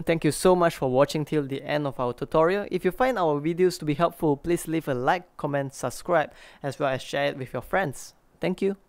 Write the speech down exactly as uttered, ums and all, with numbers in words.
Thank you so much for watching till the end of our tutorial. If you find our videos to be helpful, please leave a like, comment, subscribe, as well as share it with your friends. Thank you.